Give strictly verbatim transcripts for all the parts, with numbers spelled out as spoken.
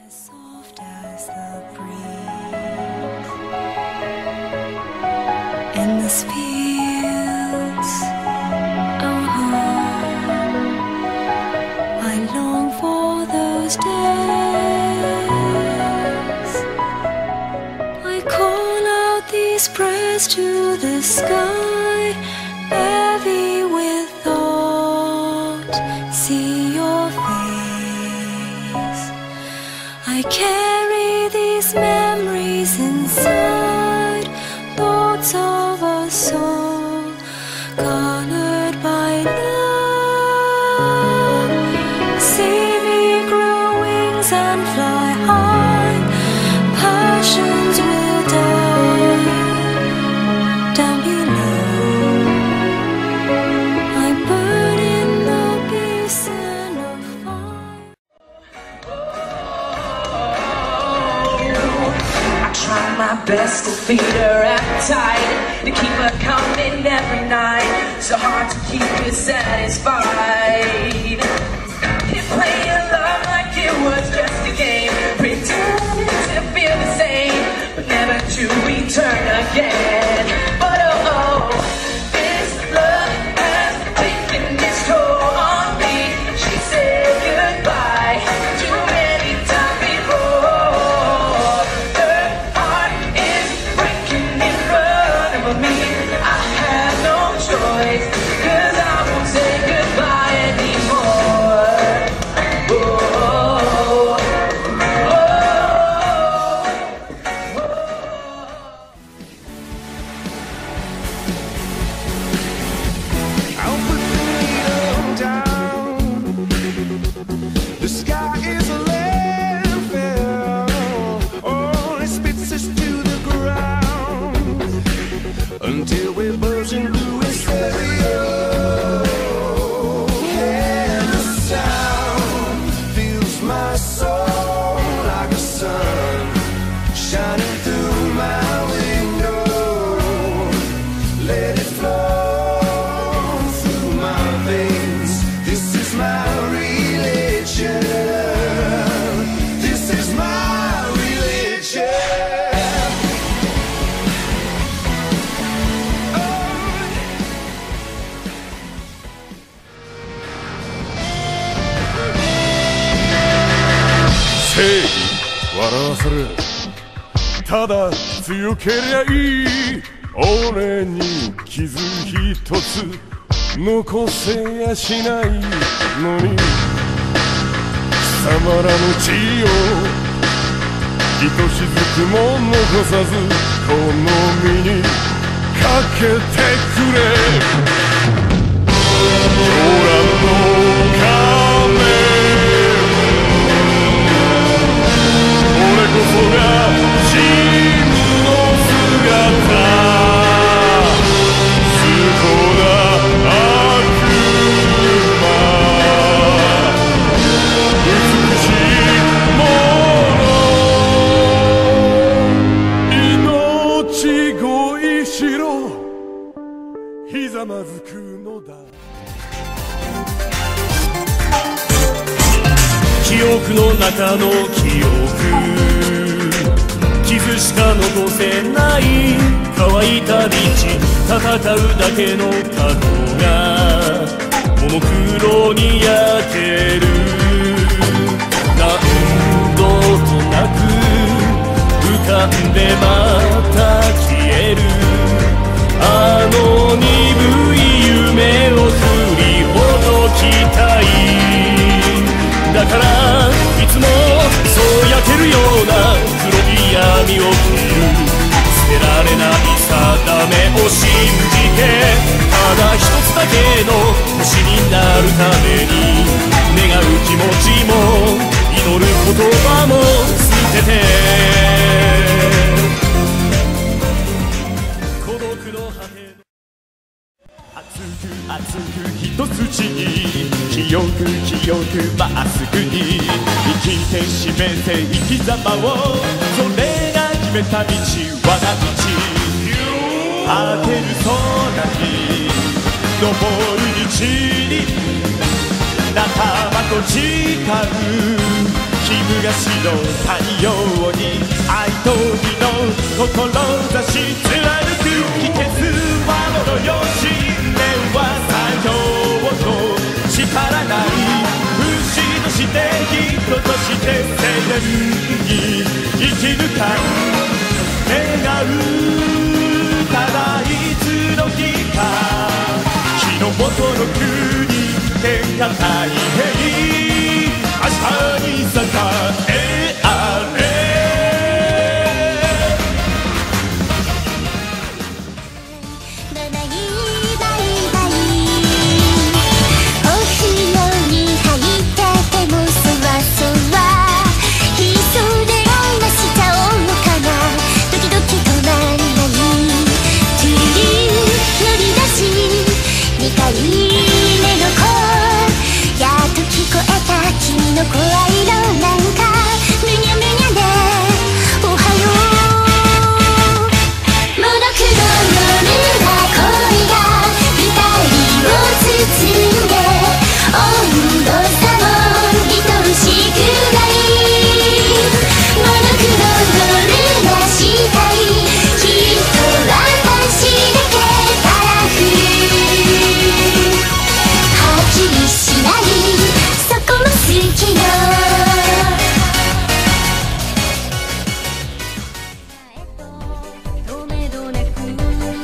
soft as the breeze in this fields, our home. I long for those days. I call out these prayers to the sky, heavy with thought. See your face. I carry these memories inside, thoughts of a soul colored by love. See me grow wings and fly high. Passions will die down below. I burn in the basin of fire. I try my best to feed her appetite, to keep her coming every night. So hard to keep her satisfied. Keep playing love like it was just a game, pretending to feel the same, but never to return again. But oh, oh, this love has taken its toll on me. She said goodbye too many times before. Her heart is breaking in front of me. I have no choice, 'cause I won't say goodbye anymore. Oh, oh, oh, I'll put the needle down. The sky is a landfill. Oh, it spits us to the ground until we're buzzing blue in stereo. And the sound fills my soul like a sun shining through my window. Let it flow through my veins. This is my religion. This is my religion. 正義笑わせる、ただ強けりゃいい。俺に傷一つ残せやしないのに、貴様らの血をひとしずくも残さずこの身にかけてくれ。狂乱の鐘、俺こそが真の姿。崇高な悪魔、美しいもの、命乞いしろ、ひざまずくのだ。 記憶の中の記憶、傷しか残せない乾いた道、戦うだけの過去がももクロに焼ける。何度となく浮かんでまた消える。あの鈍い夢を振りほどきたい。だからいつもそう焼けるような黒い闇を切る。捨てられない定めを信じて、ただ一つだけの星になるために願う気持ちも祈る言葉も捨てて、孤独の果て熱く熱く一筋に清く清くまっすぐに生きて示せ生き様を、それが決めた道、我が道。果てる空に昇る道に仲間と誓う、 東の太陽に愛と美の志貫く秘訣はものよ信念は最強と叱らない武士として人として青年に生き抜か願うただいつの日か日の元の国天下太平明日に栄えあれバイバイバイバイお風呂に入っててもそわそわひそでらしちゃおうかなドキドキ止まらないトゥルル乗り出しにかいめの声やっと聞こえた君の声色なんかむにゃむにゃでおはようモノクロのルーな恋が二人を包んで温度差も愛しくないモノクロのルーな視界きっと私だけカラフルはっきりしないそこも好きよとめどなく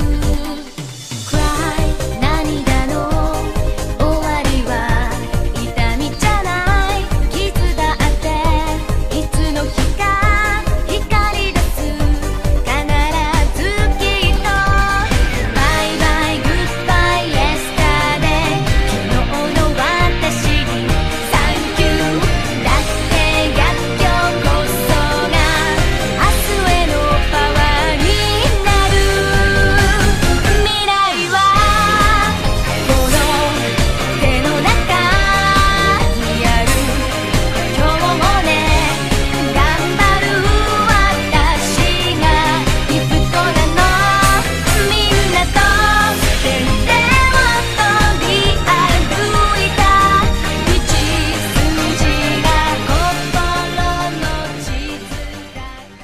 Cry 涙の終わりは痛みじゃない傷だっていつの日か光り出す必ずきっと Bye bye goodbye yesterday 昨日の私に Thank you だって逆境こそが明日へのパワーになる未来はこの手の中にある今日もね頑張る私がギフトなのみんなと点々を飛び歩いた道筋が心の地図だ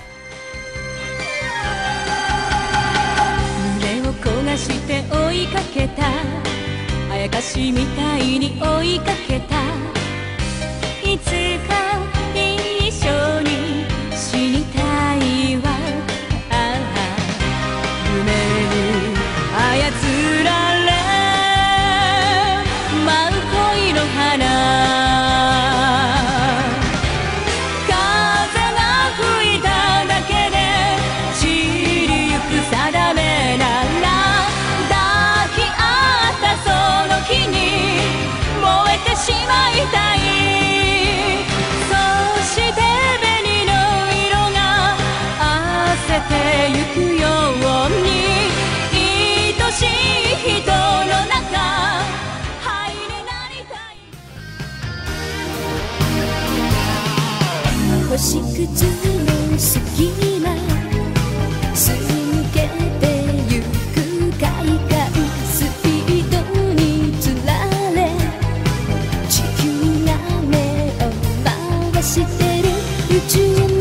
胸を焦がして追いかけたあやかしみたいに追いかけたいつか一緒に死にたいわああ夢に操られ舞う恋の花風が吹いただけで散りゆく定めなら抱き合ったその日に燃えてしまいたいそして紅の色が焦ってゆくように愛しい人の中灰になりたい星屑の隙間すり抜けてゆく海岸スピードにつられ地球が目を回してる宇宙の